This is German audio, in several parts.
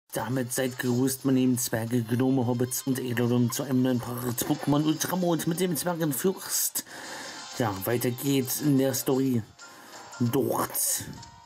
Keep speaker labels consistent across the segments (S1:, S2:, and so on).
S1: Damit seid gegrüßt, meine lieben Zwerge, Gnome, Hobbits und Edelon zu einem neuen Part Pokémon Ultramond mit dem Zwergenfürst. Ja, weiter geht's in der Story. Dort.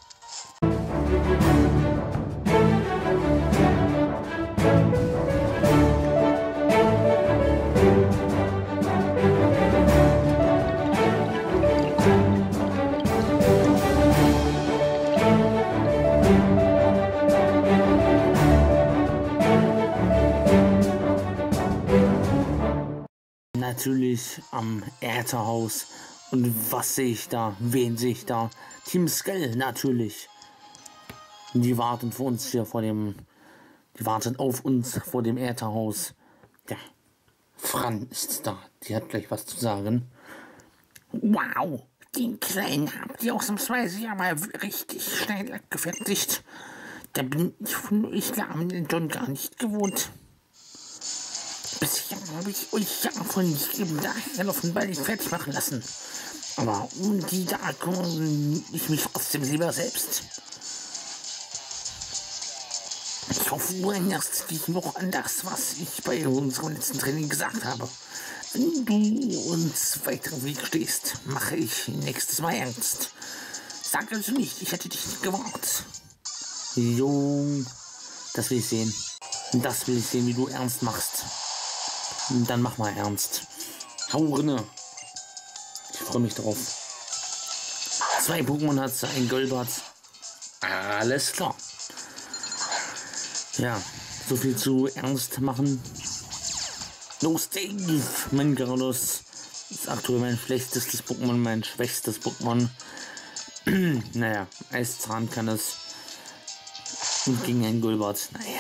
S1: Natürlich am Ätherhaus. Und was sehe ich da? Wen sehe ich da? Team Skull natürlich. Die warten vor uns hier vor dem. Die warten auf uns vor dem Ätherhaus. Ja. Fran ist da. Die hat gleich was zu sagen.
S2: Wow, den Kleinen habt ihr ausnahmsweise ja mal richtig schnell abgefertigt. Da bin ich von euch Lahmen schon gar nicht gewohnt. Bisher habe ich euch ja von jedem daher auf den Ball nicht fertig machen lassen. Aber um die da kümmere ich mich trotzdem lieber selbst. Ich hoffe, du erinnerst dich noch an das, was ich bei unserem letzten Training gesagt habe. Wenn du uns weiter im Weg stehst, mache ich nächstes Mal ernst. Sag also nicht, ich hätte dich nicht gewarnt.
S1: Jo, das will ich sehen. Das will ich sehen, wie du ernst machst. Dann mach mal ernst. Hau rinne. Ich freue mich drauf. 2 Pokémon hat sie, ein Golbat. Alles klar. Ja, so viel zu ernst machen. Los, Dave! Mein Gyarados ist aktuell mein schlechtestes Pokémon, mein schwächstes Pokémon. Naja, Eiszahn kann es. Und gegen ein Golbat, naja.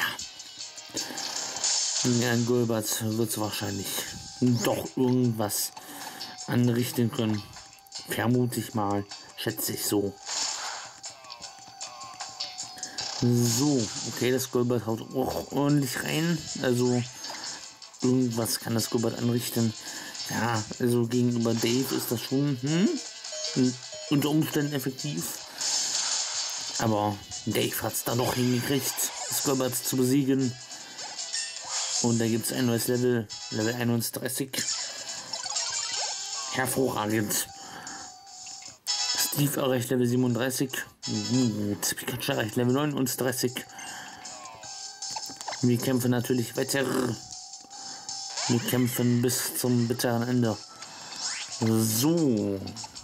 S1: Gegen ein Golbat wird es wahrscheinlich doch irgendwas anrichten können. Vermute ich mal, schätze ich so. So, okay, das Golbat haut auch ordentlich rein. Also, irgendwas kann das Golbat anrichten. Ja, also gegenüber Dave ist das schon unter Umständen effektiv. Aber Dave hat es da noch hingekriegt, das Golbat zu besiegen. Und da gibt es ein neues Level, Level 31. Hervorragend. Steve erreicht Level 37. Pikachu erreicht Level 39. Wir kämpfen natürlich weiter. Wir kämpfen bis zum bitteren Ende. So.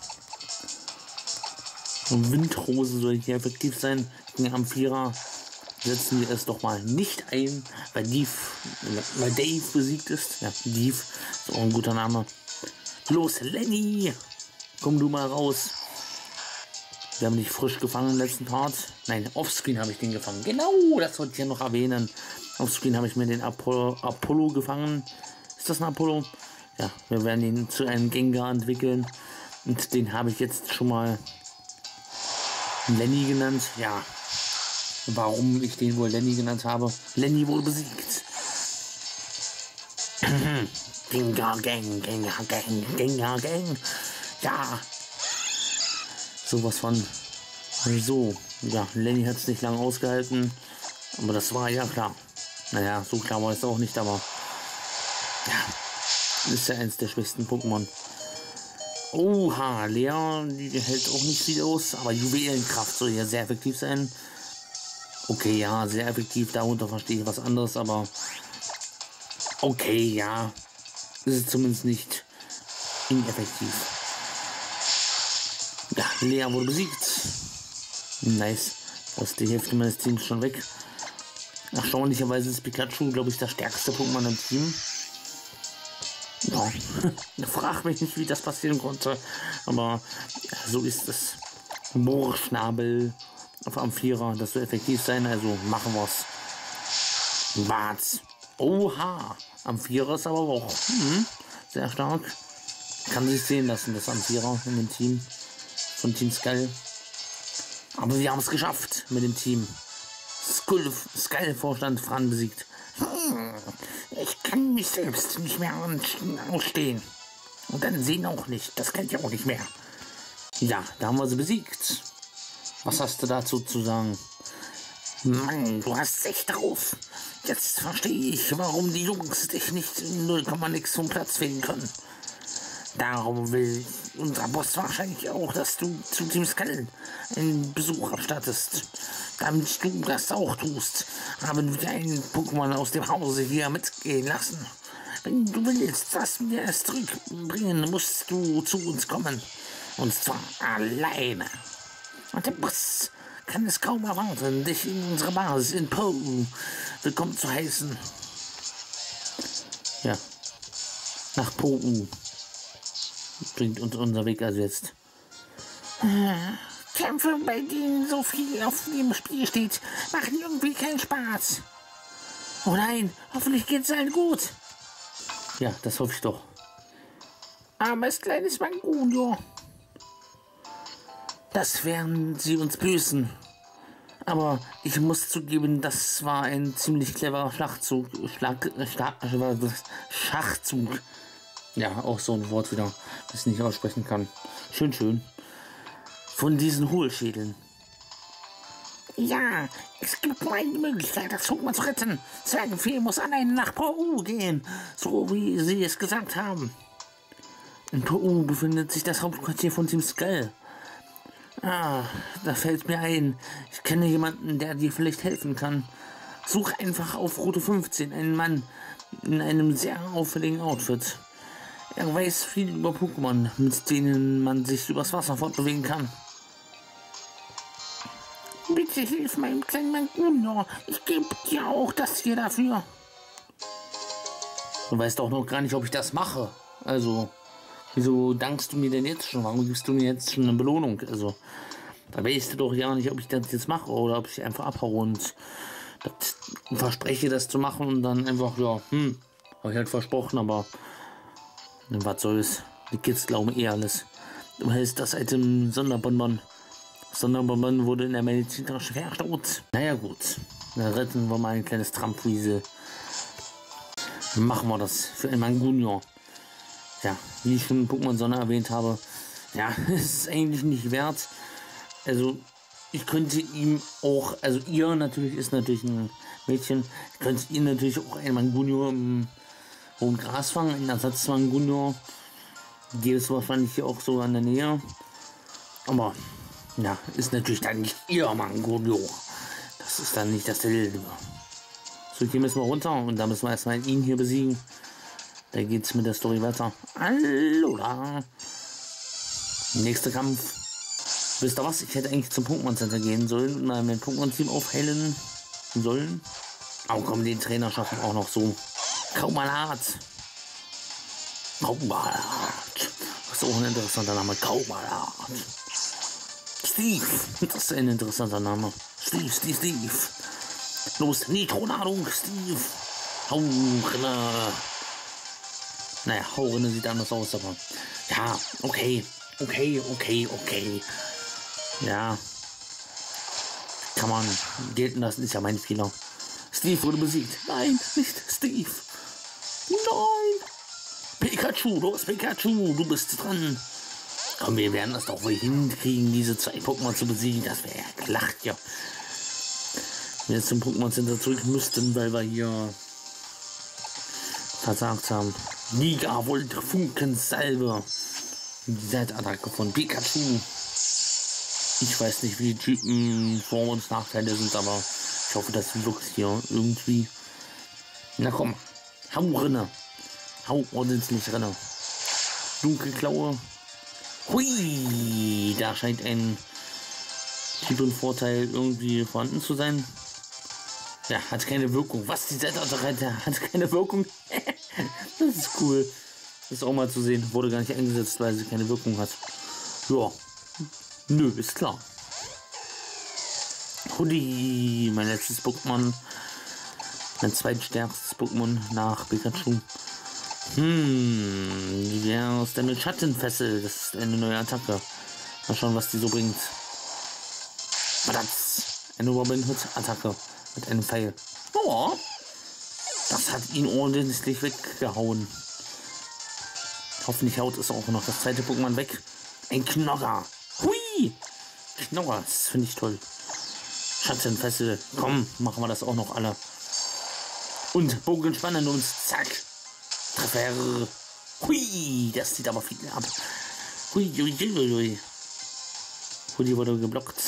S1: Und Windrose soll hier effektiv sein. Gegen Amphira setzen wir es doch mal nicht ein, weil Dave besiegt ist. Ja, Dave ist auch ein guter Name. Los, Lenny! Komm du mal raus. Wir haben dich frisch gefangen im letzten Part. Nein, offscreen habe ich den gefangen. Genau, das wollte ich ja noch erwähnen. Offscreen habe ich mir den Apollo gefangen. Ist das ein Apollo? Ja, wir werden ihn zu einem Gengar entwickeln. Und den habe ich jetzt schon mal Lenny genannt. Ja, warum ich den wohl Lenny genannt habe. Lenny wurde besiegt. Gengar Gang, Gengar Gang, Gengar Gang. Ja. Sowas von. So, ja, Lenny hat es nicht lange ausgehalten. Aber das war ja klar. Naja, so klar war es auch nicht, aber ja, ist ja eins der schwächsten Pokémon. Oha, Lea, die hält auch nicht viel aus, aber Juwelenkraft soll ja sehr effektiv sein. Okay, ja, sehr effektiv, darunter verstehe ich was anderes, aber okay, ja, ist es zumindest nicht ineffektiv. Ja, Lea wurde besiegt. Nice, da ist die Hälfte meines Teams schon weg. Erstaunlicherweise ist Pikachu, glaube ich, das stärkste Pokémon im Team. Ja, frag mich nicht, wie das passieren konnte, aber ja, so ist es. Bohrschnabel auf Amphira, das soll effektiv sein, also machen wir's. Was? Oha, Amphira ist aber auch sehr stark. Kann sich sehen lassen, das Amphira in dem Team von Team Skull. Aber wir haben es geschafft mit dem Team. Skull-Vorstand Fran besiegt.
S2: Ich kann mich selbst nicht mehr ausstehen. Und dann sehen auch nicht. Das kennt ihr auch nicht mehr.
S1: Ja, da haben wir sie besiegt. Was hast du dazu zu sagen?
S2: Mann, du hast echt drauf. Jetzt verstehe ich, warum die Jungs dich nicht in 0, nix vom Platz finden können. Darum will unser Boss wahrscheinlich auch, dass du zu Team Skull einen Besuch abstattest. Damit du das auch tust, haben wir einen Pokémon aus dem Hause hier mitgehen lassen. Wenn du willst, dass wir es zurückbringen, musst du zu uns kommen. Und zwar alleine. Und der Boss kann es kaum erwarten, dich in unserer Basis in Poe willkommen zu heißen.
S1: Ja, nach Poe bringt uns unser Weg also jetzt.
S2: Kämpfe, bei denen so viel auf dem Spiel steht, machen irgendwie keinen Spaß. Oh nein, hoffentlich geht's allen gut.
S1: Ja, das hoffe ich doch.
S2: Armes kleines Mangunio. Das werden sie uns büßen.
S1: Aber ich muss zugeben, das war ein ziemlich cleverer Schachzug. Schachzug. Ja, auch so ein Wort wieder, das ich nicht aussprechen kann. Schön, schön. Von diesen Hohlschädeln.
S2: Ja, es gibt nur eine Möglichkeit, das Pokémon zu retten. Zwergenfee muss allein nach Poe gehen, so wie sie es gesagt haben.
S1: In Poe befindet sich das Hauptquartier von Team Skull. Ah, da fällt mir ein, ich kenne jemanden, der dir vielleicht helfen kann. Such einfach auf Route 15 einen Mann in einem sehr auffälligen Outfit. Er weiß viel über Pokémon, mit denen man sich übers Wasser fortbewegen kann.
S2: Bitte hilf meinem kleinen Mangunio. Ich gebe dir auch das hier dafür.
S1: Du weißt auch noch gar nicht, ob ich das mache. Also, wieso dankst du mir denn jetzt schon? Warum gibst du mir jetzt schon eine Belohnung? Also, da weißt du doch ja nicht, ob ich das jetzt mache oder ob ich einfach abhaue und verspreche, das zu machen und dann einfach, ja, habe ich halt versprochen, aber was soll's? Die Kids glauben eh alles. Du weißt, das Item Sonderbonbon. Sonderbonbon wurde in der Medizintasche verstaut. Naja gut, dann retten wir mal ein kleines Trampwiesel. Machen wir das für einen Mangunio. Ja, wie ich schon in Pokémon Sonne erwähnt habe, ja, es ist eigentlich nicht wert. Also, ich könnte ihm auch, also ihr natürlich ist natürlich ein Mädchen, könnt ihr natürlich auch einen Mangunio im hohen Gras fangen, einen Ersatz-Mangunio. Die ist wahrscheinlich hier auch so in der Nähe. Aber, ja, ist natürlich dann nicht ihr Mangunio. Das ist dann nicht dasselbe. So, hier müssen wir runter und da müssen wir erstmal ihn hier besiegen. Da geht's mit der Story weiter. Alola. Nächster Kampf. Wisst ihr was? Ich hätte eigentlich zum Pokémon Center gehen sollen und mal mein Pokémon-Team aufhellen sollen. Aber komm, den Trainer schaffen auch noch so. Kaumalat. Kaumalat. Das ist auch ein interessanter Name. Kaumalat. Steve. Das ist ein interessanter Name. Steve. Los, Nitronadung, Steve. Haurinne. Naja, Haurinne sieht anders aus, aber ja, okay. Ja. Kann man gelten lassen, ist ja mein Fehler. Steve wurde besiegt. Nein, nicht Steve. Nein. Pikachu, los Pikachu, du bist dran. Komm, wir werden das doch wohl hinkriegen, diese 2 Pokémon zu besiegen. Das wäre ja gelacht, ja. Wenn wir jetzt zum Pokémon Center zurück müssten, weil wir hier versagt haben. Liga wollte Funkensalbe. Die Seitattacke von Pikachu. Ich weiß nicht, wie die Typen Vor- und Nachteile sind, aber ich hoffe, das wirkt hier irgendwie. Na komm, hau rinne. Hau ordentlich rinne. Dunkelklaue. Hui, da scheint ein Typenvorteil irgendwie vorhanden zu sein. Ja, hat keine Wirkung. Was? Die Seitattacke hat keine Wirkung? Das ist cool. Das ist auch mal zu sehen. Wurde gar nicht eingesetzt, weil sie keine Wirkung hat. Ja. Nö, ist klar. Hoodie, mein letztes Pokémon. Mein zweitstärkstes Pokémon nach Pikachu. Wie wäre es denn mit Schattenfessel? Das ist eine neue Attacke. Mal schauen, was die so bringt. Badaz. Eine Robin Hood Attacke mit einem Pfeil. Oh, das hat ihn ordentlich weggehauen. Hoffentlich haut es auch noch das zweite Pokémon weg. Ein Knogger. Hui! Knogger, das finde ich toll. Schattenfessel. Komm, machen wir das auch noch alle. Und Bogen spannen uns. Zack. Treffer. Hui, das zieht aber viel ab. Hui, hui, hui, hui. Hui, wurde geblockt.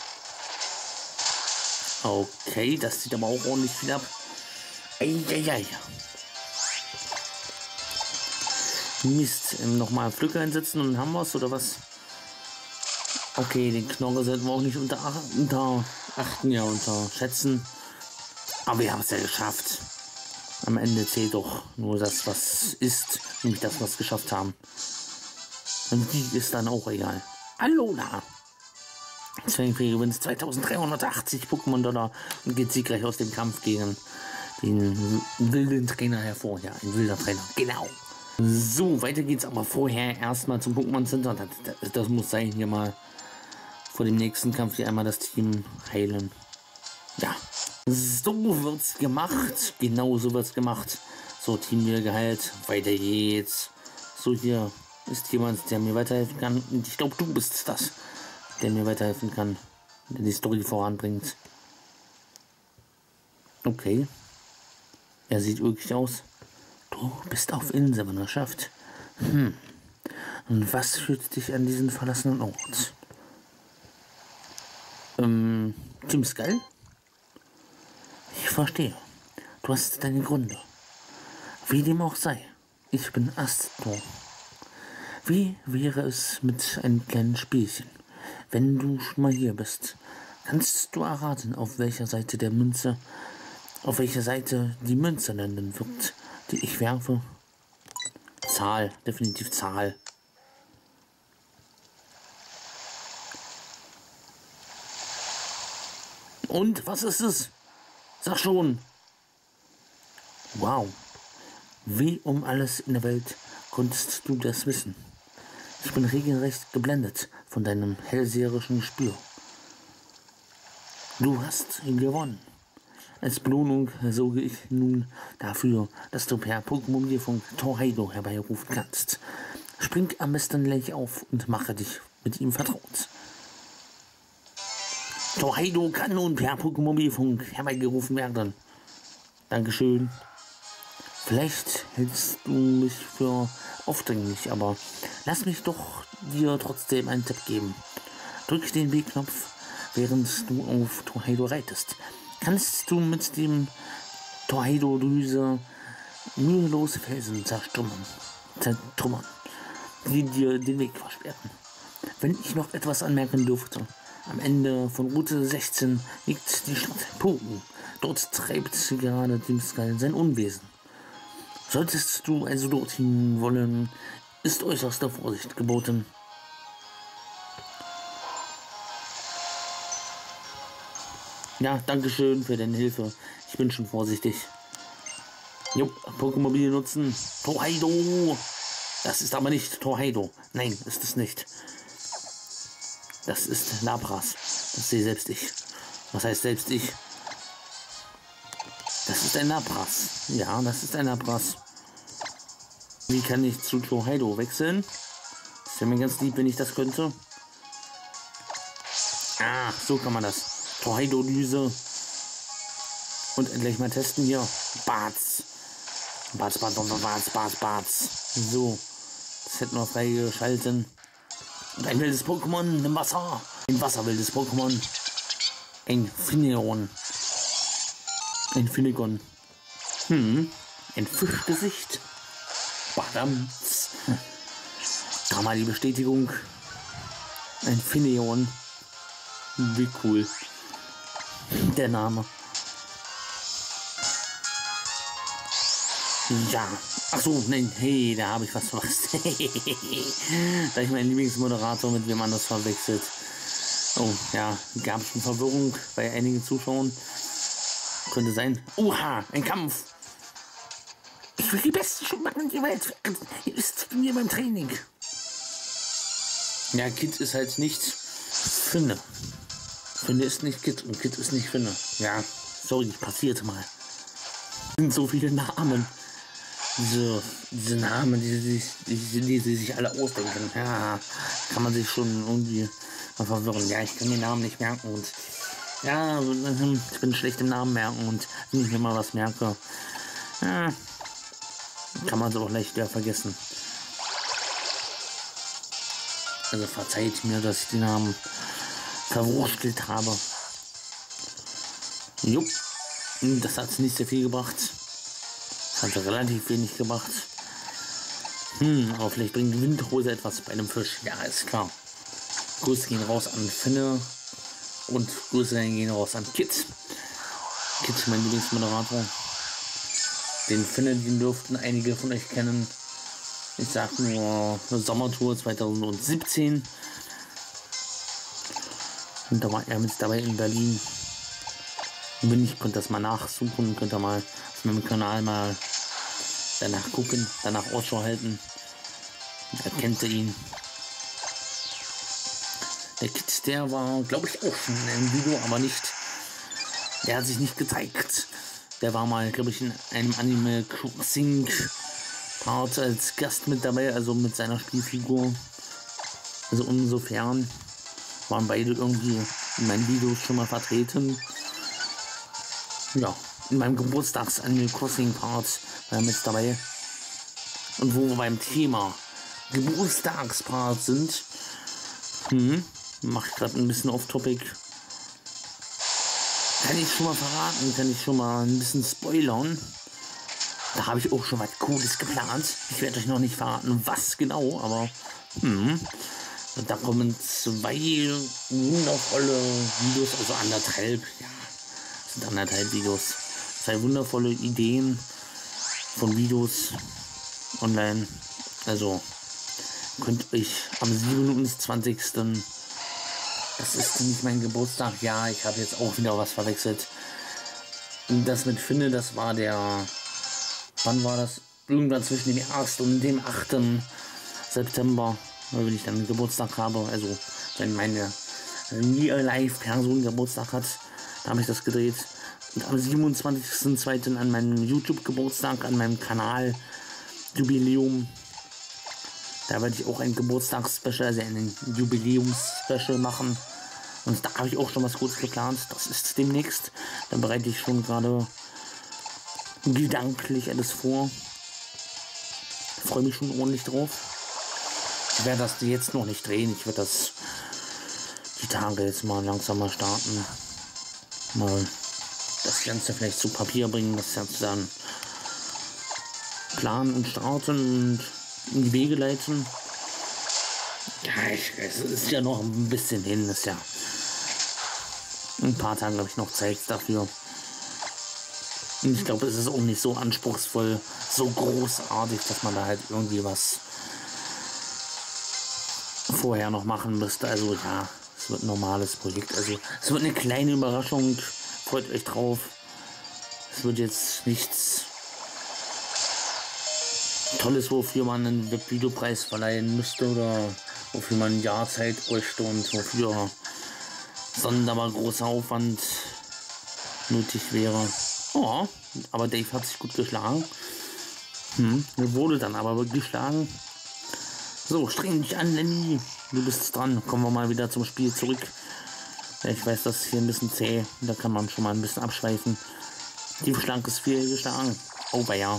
S1: Okay, das zieht aber auch ordentlich viel ab. Eieiei. Mist. Nochmal Pflücker einsetzen und dann haben wir es, oder was? Okay, den Knorre sollten wir auch nicht unterschätzen. Aber wir haben es ja geschafft. Am Ende zählt doch nur das, was ist, nämlich das, was wir geschafft haben. Und die ist dann auch egal. Alola! Zwangfähig gewinnt 2380 Pokémon-Dollar und geht siegreich aus dem Kampf gegen den wilden Trainer hervor. Ja, ein wilder Trainer, genau. So, weiter geht's aber vorher erstmal zum Pokémon Center. Das muss sein, hier mal vor dem nächsten Kampf hier einmal das Team heilen. Ja, so wird's gemacht. Genau so wird's gemacht. So, Team wieder geheilt. Weiter geht's. So, hier ist jemand, der mir weiterhelfen kann. Und ich glaube, du bist das, der mir weiterhelfen kann, der die Story voranbringt. Okay. Er sieht wirklich aus. Du bist auf Inselwanderschaft. Und was führt dich an diesen verlassenen Ort? Team Skull? Ich verstehe. Du hast deine Gründe. Wie dem auch sei. Ich bin Astro. Wie wäre es mit einem kleinen Spielchen? Wenn du schon mal hier bist, kannst du erraten, auf welcher Seite die Münze landen wird, die ich werfe? Zahl, definitiv Zahl. Und was ist es? Sag schon. Wow. Wie um alles in der Welt konntest du das wissen? Ich bin regelrecht geblendet von deinem hellseherischen Gespür. Du hast gewonnen. Als Belohnung sorge ich nun dafür, dass du per Pokémon-Mobilfunk Torheido herbeirufen kannst. Spring am besten gleich auf und mache dich mit ihm vertraut. Torheido kann nun per Pokémon-Mobilfunk herbeigerufen werden. Dankeschön. Vielleicht hältst du mich für aufdringlich, aber lass mich doch dir trotzdem einen Tipp geben. Drück den B-Knopf, während du auf Torheido reitest. Kannst du mit dem Torheido-Düse mühelose Felsen zertrümmern, die dir den Weg versperren. Wenn ich noch etwas anmerken dürfte, am Ende von Route 16 liegt die Stadt Poken. Dort treibt gerade Team Skull sein Unwesen. Solltest du also dorthin wollen, ist äußerste Vorsicht geboten. Ja, danke schön für deine Hilfe. Ich bin schon vorsichtig. Jo, Pokémon nutzen. Torheido! Das ist aber nicht Torheido. Nein, ist es nicht. Das ist Lapras. Das sehe selbst ich. Was heißt selbst ich? Das ist ein Lapras. Ja, das ist ein Lapras. Wie kann ich zu Torheido wechseln? Das wäre mir ganz lieb, wenn ich das könnte. Ah, so kann man das. Torheido-Düse. Und endlich mal testen hier. Barz. Barz. So. Das hätten wir freigeschalten. Und ein wildes Pokémon im Wasser. Ein wasserwildes Pokémon. Ein Finneon. Ein Finnegon. Ein Fischgesicht. Badams. Da mal die Bestätigung. Ein Finneon. Wie cool. Der Name. Ja. Ach so, nein, hey, da habe ich was verpasst. Da ich meinen Lieblingsmoderator mit wem anders verwechselt. Oh, ja, gab schon Verwirrung bei einigen Zuschauern. Könnte sein. Oha, ein Kampf. Ich will die beste Schwimmerin der Welt. Ist mir beim Training. Ja, Kid ist halt nicht Finne. Finne ist nicht Kid und Kid ist nicht Finne. Ja, sorry, passiert mal. Sind so viele Namen. Diese Namen, die sie sich alle ausdenken. Ja, kann man sich schon irgendwie mal verwirren. Ja, ich kann den Namen nicht merken und Ja, ich bin schlecht im Namen merken und wenn ich mir mal was merke, kann man es auch leicht wieder vergessen. Also verzeiht mir, dass ich den Namen verwurstelt habe. Jupp, das hat nicht sehr viel gebracht. Das hat relativ wenig gebracht. Aber vielleicht bringt die Windhose etwas bei einem Fisch. Ja, ist klar. Grüße gehen raus an Finne und Grüße gehen raus an Kids. Kids, mein Lieblingsmoderator. Den Finne, den dürften einige von euch kennen. Ich sag nur Sommertour 2017. Und da war er mit dabei in Berlin. Wenn nicht, könnt ihr das mal nachsuchen, könnt ihr mal auf meinem Kanal mal danach gucken, danach Ausschau halten. Da kennt ihr ihn. Der Kid, der war, glaube ich, auch schon in einem Video, aber nicht. Der hat sich nicht gezeigt. Der war mal, glaube ich, in einem Anime Crossing Part als Gast mit dabei, also mit seiner Spielfigur. Also insofern waren beide irgendwie in meinen Videos schon mal vertreten. Ja, in meinem Geburtstags-Animal Crossing Part war er mit dabei. Und wo wir beim Thema Geburtstagspart sind, mache ich gerade ein bisschen off-topic. Kann ich schon mal verraten, kann ich schon mal ein bisschen spoilern. Da habe ich auch schon was Cooles geplant. Ich werde euch noch nicht verraten, was genau, aber da kommen 2 wundervolle Videos, also anderthalb, ja, das sind anderthalb Videos. 2 wundervolle Ideen von Videos online. Also könnt euch am 27. Das ist nicht mein Geburtstag. Ja, ich habe jetzt auch wieder was verwechselt. Und das mit Finne, das war der... Wann war das? Irgendwann zwischen dem 1. und dem 8. September, wenn ich dann Geburtstag habe. Also wenn meine Real-Life-Person Geburtstag hat, da habe ich das gedreht. Und am 27.02. an meinem YouTube-Geburtstag, an meinem Kanal Jubiläum, da werde ich auch ein Geburtstagsspecial, also ein Jubiläums-Special machen. Und da habe ich auch schon was Gutes geplant. Das ist demnächst. Da bereite ich schon gerade gedanklich alles vor. Freue mich schon ordentlich drauf. Ich werde das jetzt noch nicht drehen. Ich werde das die Tage jetzt mal langsam mal starten. Mal das Ganze vielleicht zu Papier bringen, das Ganze dann planen und starten und in die Wege leiten. Ja, es ist ja noch ein bisschen hin. Ist ja ein paar Tage habe ich noch Zeit dafür. Und ich glaube, es ist auch nicht so anspruchsvoll, so großartig, dass man da halt irgendwie was vorher noch machen müsste. Also ja, es wird ein normales Projekt. Also es wird eine kleine Überraschung. Freut euch drauf. Es wird jetzt nichts Tolles, wofür man einen Webvideopreis verleihen müsste oder wofür man ein Jahr Zeit bräuchte und wofür sonderbar großer Aufwand nötig wäre. Oh, aber Dave hat sich gut geschlagen. Wurde dann aber wirklich geschlagen. So, streng dich an, Lenny. Du bist dran. Kommen wir mal wieder zum Spiel zurück. Ja, ich weiß, das ist hier ein bisschen zäh. Da kann man schon mal ein bisschen abschweifen. Tiefschlag ist viel geschlagen. Oh, ja.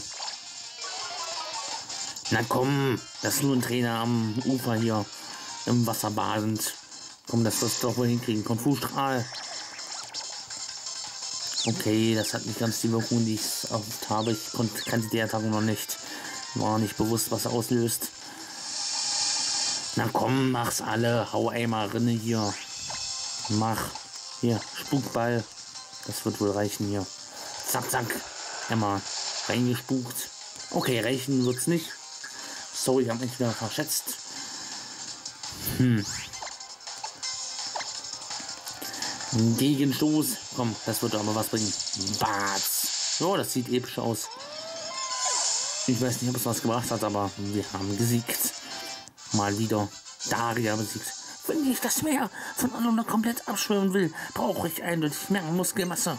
S1: Na komm, das ist nur ein Trainer am Ufer hier. Im Wasser badend. Komm, das wirst du doch wohl hinkriegen. Konfusstrahl. Okay, das hat nicht ganz die Wirkung, die ich oft habe. Ich kannte die Attacke noch nicht. War nicht bewusst, was er auslöst. Na komm, mach's alle. Hau einmal rinne hier. Mach. Hier, Spukball. Das wird wohl reichen hier. Zack, zack. Einmal reingespukt. Okay, reichen wird's nicht. Sorry, ich habe mich wieder verschätzt. Gegenstoß. Komm, das wird aber was bringen. Batz. So, das sieht episch aus. Ich weiß nicht, ob es was gebracht hat, aber wir haben gesiegt. Mal wieder Daria besiegt. Wenn ich das Meer von Aluna komplett abschwimmen will, brauche ich eindeutig mehr Muskelmasse.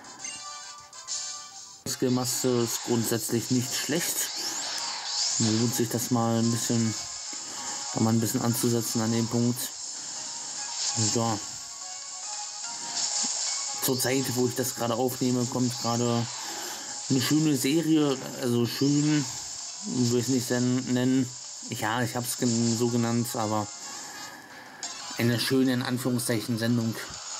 S1: Muskelmasse ist grundsätzlich nicht schlecht. Mir lohnt sich das mal ein bisschen, da mal ein bisschen anzusetzen an dem Punkt. Und ja. zur Zeit, wo ich das gerade aufnehme, kommt gerade eine schöne Serie, also schön, würde ich es nicht nennen. Ja, ich habe es so genannt, aber eine schöne, in Anführungszeichen, Sendung.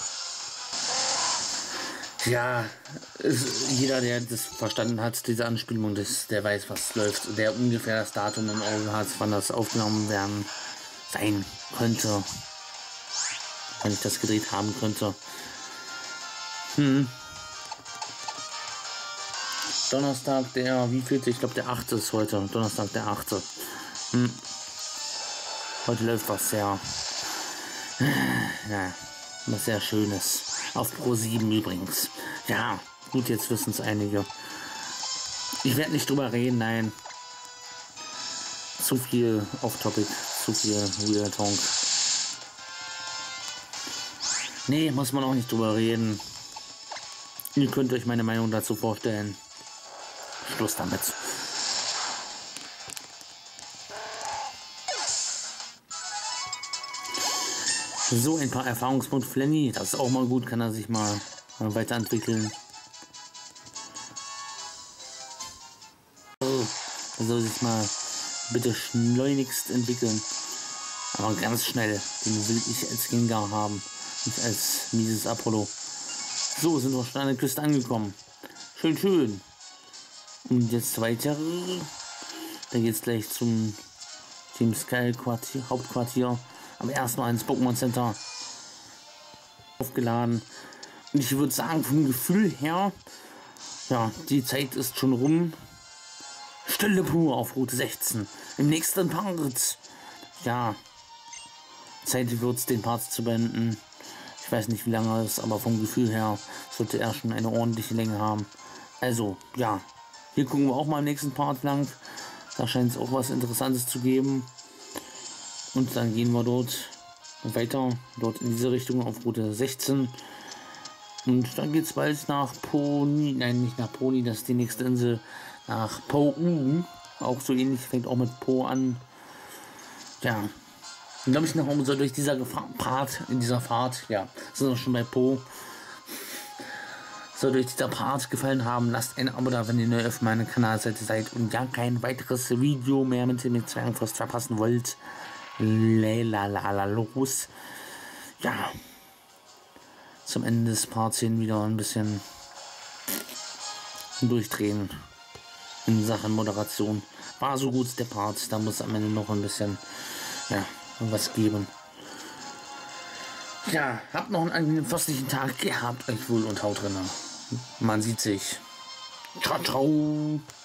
S1: Ja, jeder, der das verstanden hat, diese Anspielung, der weiß, was läuft, der ungefähr das Datum im Auge hat, wann das aufgenommen werden sein könnte, wenn ich das gedreht haben könnte. Donnerstag, wie viel? Ich glaube, der 8. ist heute. Donnerstag, der 8. Heute läuft was sehr, was sehr Schönes. Auf Pro7 übrigens. Ja, gut, jetzt wissen es einige. Ich werde nicht drüber reden, nein. Zu viel Off-Topic, zu viel Real Talk. Nee, muss man auch nicht drüber reden. Ihr könnt euch meine Meinung dazu vorstellen. Schluss damit. So, ein paar Erfahrungspunkte Flenny. Das ist auch mal gut, kann er sich mal weiterentwickeln. Er soll sich mal bitte schleunigst entwickeln. Aber ganz schnell. Den will ich als Gengar haben. Nicht als mieses Apollo. So, sind wir schon an der Küste angekommen. Schön, schön. Und jetzt weiter. Da geht es gleich zum Team Sky Hauptquartier. Aber erst mal ins Pokémon Center aufgeladen. Und ich würde sagen, vom Gefühl her, ja, die Zeit ist schon rum. Stille pur auf Route 16. Im nächsten Part. Ja, Zeit wird es, den Part zu beenden. Ich weiß nicht, wie lange es ist, aber vom Gefühl her sollte er schon eine ordentliche Länge haben. Also, ja, hier gucken wir auch mal im nächsten Part lang. Da scheint es auch was Interessantes zu geben. Und dann gehen wir dort weiter, dort in diese Richtung auf Route 16. Und dann geht es bald nach Pony, nein, nicht nach Pony, das ist die nächste Insel, nach Po. Auch so ähnlich, fängt auch mit Po an. Ja, glaube ich, noch so durch dieser in dieser Fahrt, ja, sind wir schon bei Po. Soll euch dieser Part gefallen haben, lasst ein Abo da, wenn ihr neu auf meiner Kanalseite seid und ja kein weiteres Video mehr mit dem Zwergenfrost verpassen wollt. Los. Ja, zum Ende des Parts hin wieder ein bisschen durchdrehen in Sachen Moderation. War so gut der Part, da muss am Ende noch ein bisschen, ja, was geben. Ja, habt noch einen angenehmen festlichen Tag, gehabt euch wohl und haut drin. Man sieht sich. Ciao, ciao.